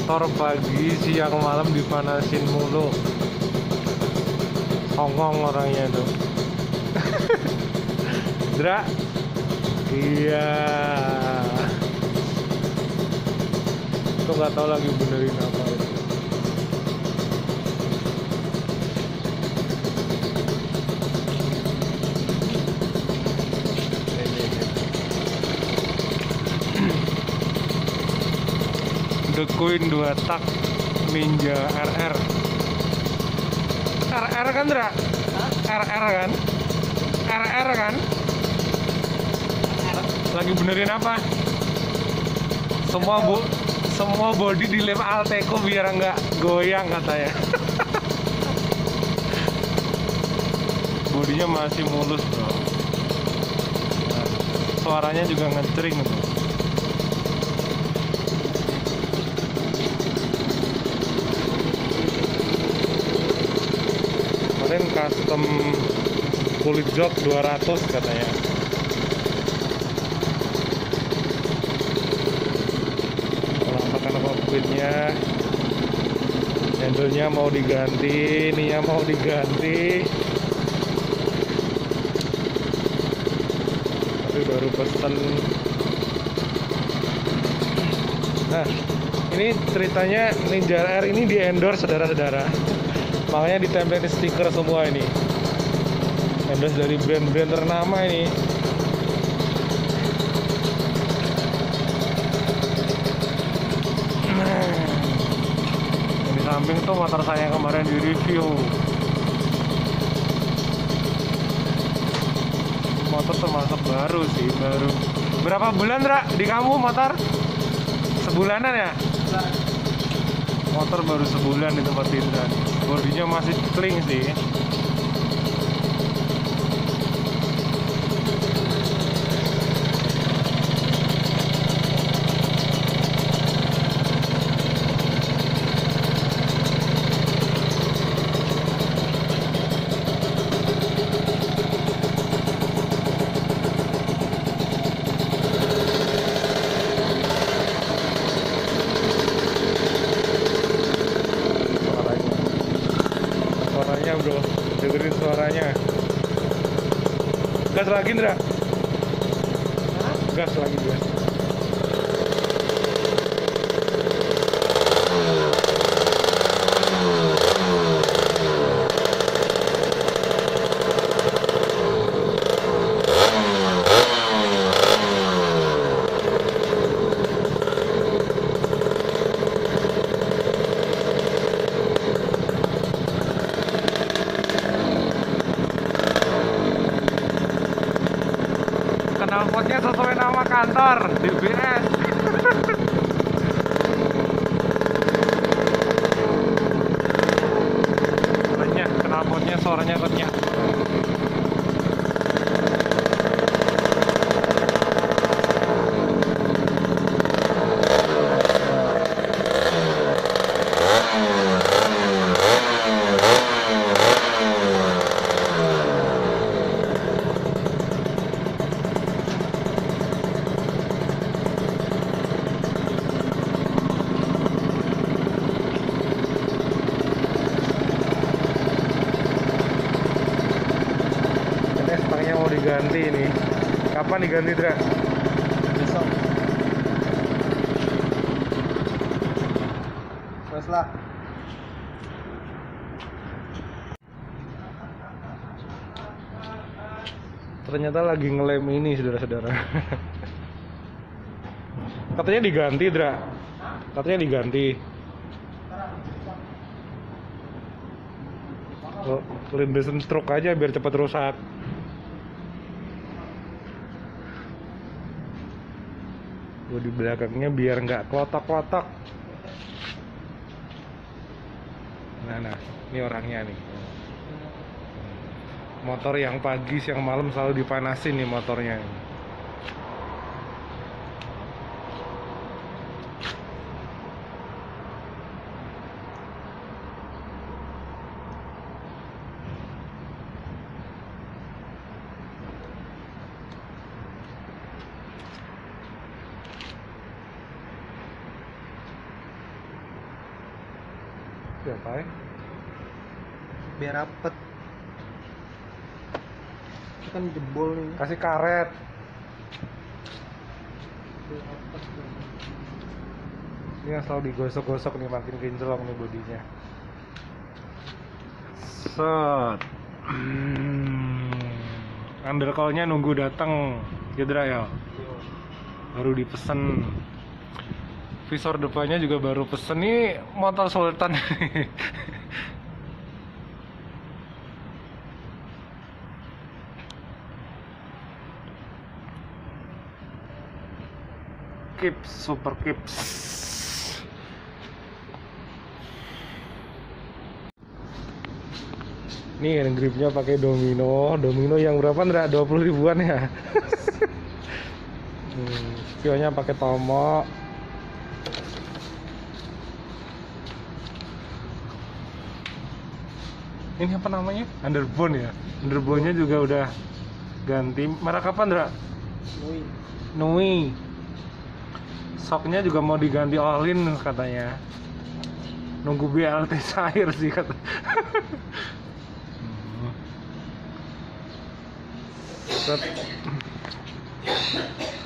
motor pagi, siang, malam dipanasin mulu. Hongkong orangnya tuh. Dra. Iya. Itu nggak tahu lagi benerin apa itu. The Queen 2 tak Ninja RR. RR kan, Dra? RR kan? RR kan? Lagi benerin apa? Semua body dilem Alteco biar nggak goyang katanya. Bodinya masih mulus, bro. Nah, suaranya juga ngecering tuh. Kemarin custom kulit jok 200 katanya. Penampakan kokpitnya, handle-nya mau diganti, ininya mau diganti. Tapi baru pesen. Nah, ini ceritanya Ninja RR ini di endorse saudara-saudara. Makanya ditempelin stiker semua ini. Endorse dari brand-brand ternama ini. Di samping tuh motor saya kemarin di review. Motor termasuk baru sih, baru. Berapa bulan, Dra, di kamu motor? Sebulanan ya? Motor baru sebulan di tempat Indra. Bodinya masih clean sih. Suaranya bro, dengerin suaranya. Gas lagi, Ndra. Gas lagi, gas. Knalpotnya sesuai nama kantor, DBS. Renyah, knalpotnya suaranya renyah. Stangnya mau diganti ini. Kapan diganti, Dra? Besok. Terus lah. Ternyata lagi ngelem ini, saudara-saudara. Katanya diganti, Dra. Katanya diganti. Lindesan stroke aja biar cepat rusak. Di belakangnya biar nggak klotok-klotok. Nah, ini orangnya nih. Motor yang pagi, siang, malam selalu dipanasin nih motornya. Ngapain? Biar rapet. Itu kan jebol nih. Kasih karet. Biar rapet. Ini yang selalu digosok-gosok nih, makin kinclong nih bodinya. Set. Undercall-nya nunggu datang, Gedra ya. Baru dipesen. Visor depannya juga baru pesen. Nih motor Sultan. Kips, super kips. Nih yang gripnya pakai domino yang berapa Ndra? 20 ribuan ya. Spionnya pakai Tomo. Ini apa namanya? Underbone ya. Underbone-nya juga udah ganti. Merek apa Ndra? Nui. Shocknya juga mau diganti all-in katanya. Nunggu BLT cair sih kata. Set.